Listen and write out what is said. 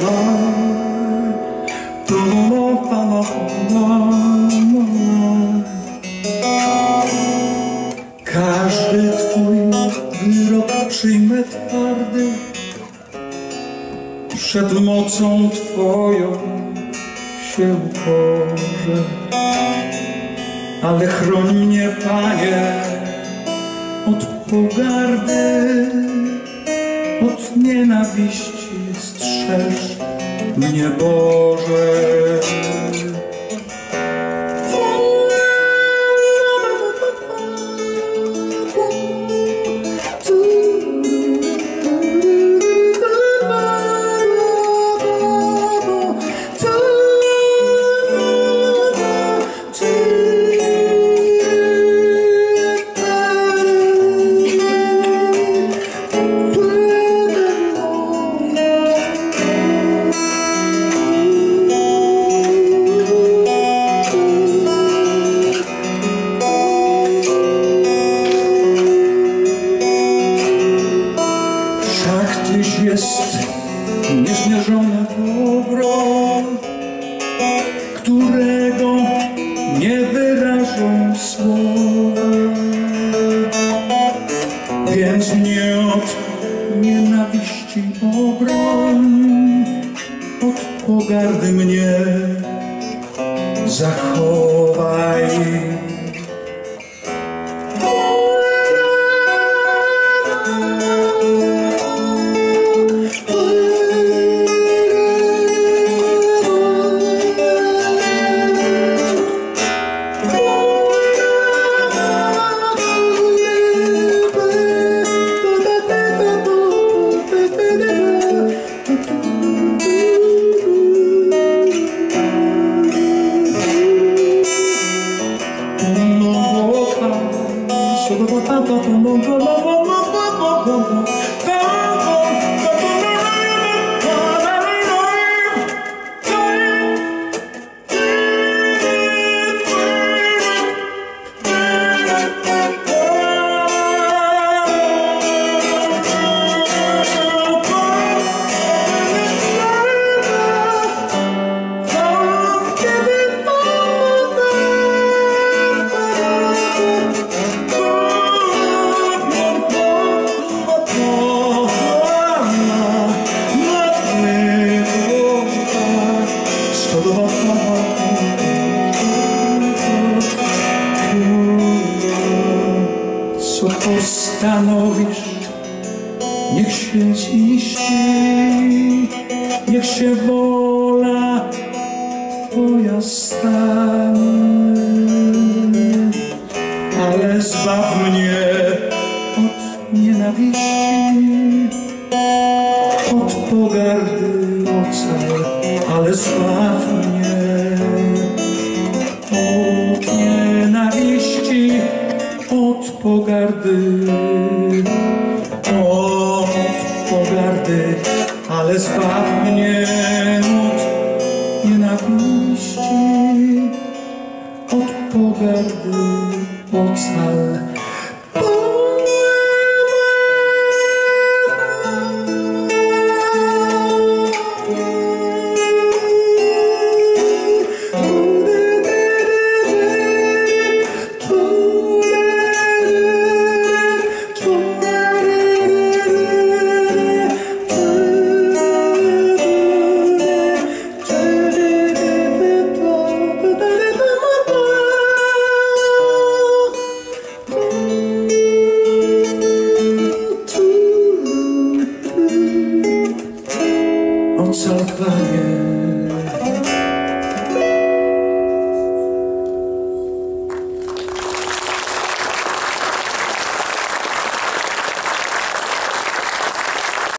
Każdy twój wyrok przyjmę twardy, przed mocą twoją się uporze. Ale chroń mnie, Panie, od pogardy, od nienawiści strzeż mnie, Boże. Tyś jest niezmierzone dobro, którego nie wyrażą słowa. Więc mnie od nienawiści obroń, od pogardy mnie zachowaj. Co postanowisz, niech się ziści, niech się wola Twoja stanie. Ale zbaw mnie od nienawiści, od pogardy ocal, ale zbaw mnie od nienawiści, od pogardy, ale zbaw mnie od nienawiści, od pogardy ocal. Ocal, Panie,